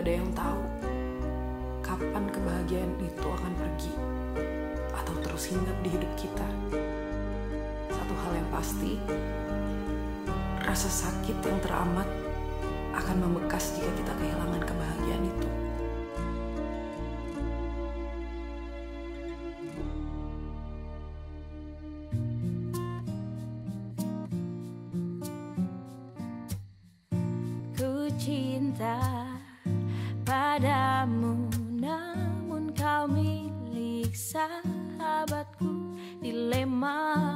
Gak ada yang tahu kapan kebahagiaan itu akan pergi atau terus hinggap di hidup kita. Satu hal yang pasti, rasa sakit yang teramat akan membekas jika kita kehilangan kebahagiaan itu. Ku cinta padamu, namun kau milik sahabatku. Dilema